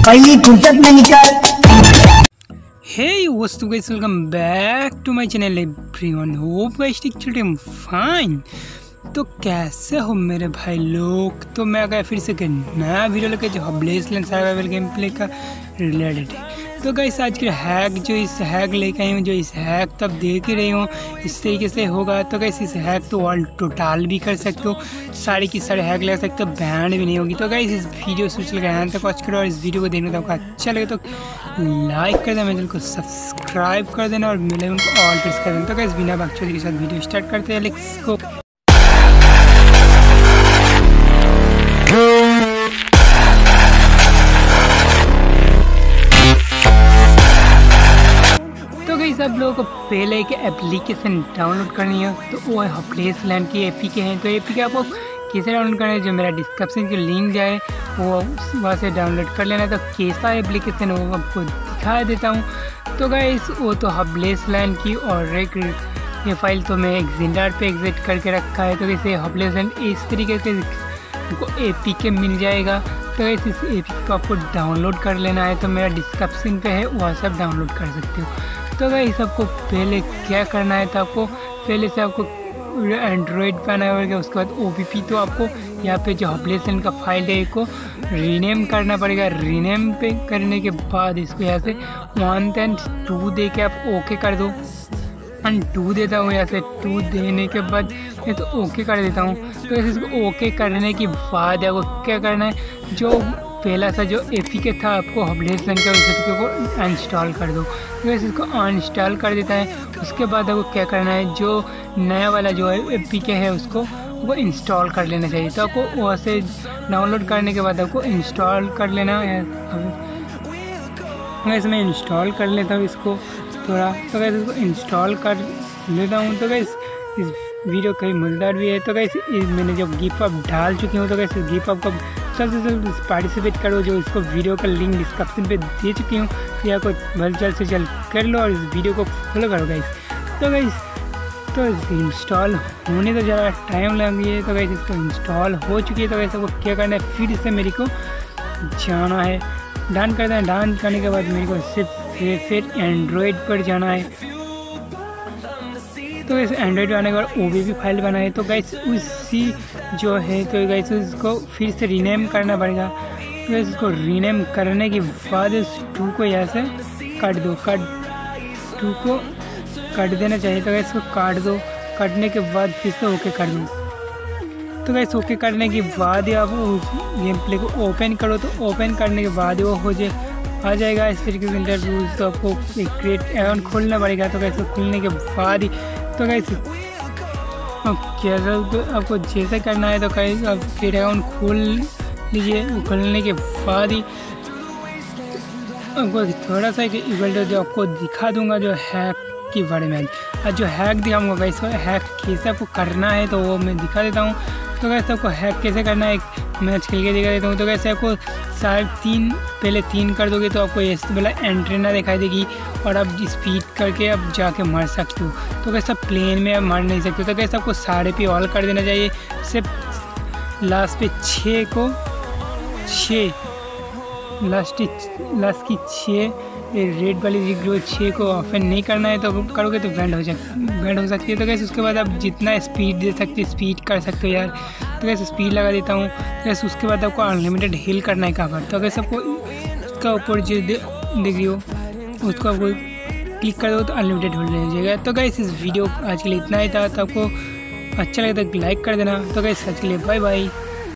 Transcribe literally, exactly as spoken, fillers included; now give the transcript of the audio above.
पहली फुर्सत में निकल। Hey, what's up guys, welcome back to my channel everyone. Hope guys still fine. तो कैसे हो मेरे भाई लोग। तो मैं आ गया फिर से एक नया वीडियो लेकर जो हबलेस लेंस सर्वाइवल गेम प्ले का रिलेटेड है। तो गाइस आज के हैक जो इस हैक लेकर आई हूँ, जो इस हैक तो आप देख ही रही हूँ इस तरीके से होगा। तो गाइस इस हैक तो ऑल टोटल भी कर सकते हो, सारी की सारे हैक लगा सकते हो, बैंड भी नहीं होगी। तो गाइस इस वीडियो सोच लगा यहाँ तक वॉच करो और इस वीडियो को देखने तो आपको अच्छा लगे तो लाइक कर देना, मेरे चैनल को सब्सक्राइब कर देना और मिले उनको ऑल प्रेस कर देना। तो गाइस बिना बकचोदी के साथ वीडियो स्टार्ट करते हैं। Let's go. सब लोगों को पहले एक एप्लीकेशन डाउनलोड करनी है, तो वो है हबलेस लैंड की एपीके है। तो एपीके आपको कैसे डाउनलोड करना है, जो मेरा डिस्क्रिप्शन की लिंक जाए वो वहाँ से डाउनलोड कर लेना है। तो कैसा एप्लीकेशन है वो आपको दिखा देता हूँ। तो गाइस वो तो हबलेस लैंड की और एक ये फाइल तो मैं एक्जेंडर पे एग्जिट करके रखा है। तो जैसे हबलेस लैंड इस तरीके से आपको एपीके मिल जाएगा। तो इस एपीके को आपको डाउनलोड कर लेना है, तो मेरा डिस्क्रिप्शन पे है वहाँ से आप डाउनलोड कर सकते हो। तो गाइस आपको पहले क्या करना है, तो आपको पहले से आपको एंड्रॉयड पे आना होगा। उसके बाद ओपीपी तो आपको यहाँ पे जो हबलेस लैंड का फाइल है इसको रीनेम करना पड़ेगा। रीनेम पे करने के बाद इसको यहाँ से वन एंड टू दे के आप ओके कर दो। एंड टू देता हूँ यहाँ से, टू देने के बाद ये तो ओके कर देता हूँ। तो इसको ओके करने के बाद आपको क्या करना है, जो पहला सा जो एपीके था आपको हबलेस लैंड का उस एपीके को अनइंस्टॉल कर दो। तो वैसे इसको अनइंस्टॉल कर देता है। उसके बाद आपको क्या करना है, जो नया वाला जो एपीके है उसको वो इंस्टॉल कर लेना चाहिए। तो आपको वहाँ से डाउनलोड करने के बाद आपको इंस्टॉल कर लेना है। वैसे मैं इंस्टॉल कर लेता हूँ इसको थोड़ा। तो वैसे इसको इंस्टॉल कर लेता हूँ। तो वैसे इस वीडियो कई मज़ेदार भी है। तो वैसे मैंने जो गिफ अप डाल चुकी हूँ, तो वैसे गिफ अप का सबसे जल्द पार्टिसिपेट करो, जो इसको वीडियो का लिंक डिस्क्रिप्शन पे दे चुकी हूँ। तो या कोई बस जल्द से जल्द कर लो और इस वीडियो को फॉलो करो गाइस। तो गाइस तो इंस्टॉल होने तो ज़रा टाइम लगी है। तो गाइस इसको इंस्टॉल हो चुकी है। तो वैसे को क्या करना है, फिर से मेरे को जाना है, डन कर देना। डन करने के बाद मेरे को सिर्फ फिर एंड्रॉयड पर जाना है। तो वैसे एंड्रॉयड आने के बाद ओबीपी फाइल बनाए। तो गाइस उसी जो है, तो गाइस उसको फिर से रीनेम करना पड़ेगा। तो इसको रीनेम करने के बाद इस टू को यहाँ से काट दो, काट टू को काट देना चाहिए। तो गाइस इसको काट दो, काटने के बाद फिर से ओके कर दो। तो गाइस ओके करने के बाद आप गेम प्ले को ओपन करो। तो ओपन करने के बाद वो हो जाए आ जाएगा इस तरीके से इंटरव्यूज। तो आपको एक क्रिएट अकाउंट खोलना पड़ेगा। तो गाइस खोलने के बाद ही तो गाइस कैसा तो आपको जैसे करना है, तो गाइस आप क्रिएट अकाउंट खोल लीजिए। खोलने के बाद ही आपको थोड़ा सा इक्वल जो आपको दिखा दूंगा जो हैक के बारे में। आज जो हैक दिखाऊंगा गाइस हैक कैसे आपको करना है तो वो मैं दिखा देता हूँ। तो गाइस आपको हैक कैसे करना है एक मैच खेल के दिखा देता हूँ। तो कैसे आपको साढ़े तीन पहले तीन कर दोगे तो आपको ये वाला एंट्रेना दिखाई देगी और आप स्पीड करके आप जाके मार सकते हो। तो कैसे प्लेन में आप मार नहीं सकते। तो कैसे आपको साढ़े पे ऑल कर देना चाहिए। सिर्फ लास्ट पे छः को छः लास्ट लास्ट की छः रेड वाली जो छः को ऑफन नहीं करना है। तो करोगे तो बैंड हो जा बैंड हो सकती है। तो कैसे उसके बाद आप जितना स्पीड दे सकते हो स्पीड कर सकते हो यार। तो कैसे स्पीड लगा देता हूँ। कैसे उसके बाद आपको अनलिमिटेड हील करना है कवर। तो कैसे आपको उसका ऊपर जो देख रही हो उसको आपको क्लिक कर दो तो अनलिमिटेड होल्ड हो जाएगा। तो गाइस इस वीडियो आज के लिए इतना ही था। तो आपको अच्छा लगे तो लाइक कर देना। तो गाइस आज के लिए बाय बाय।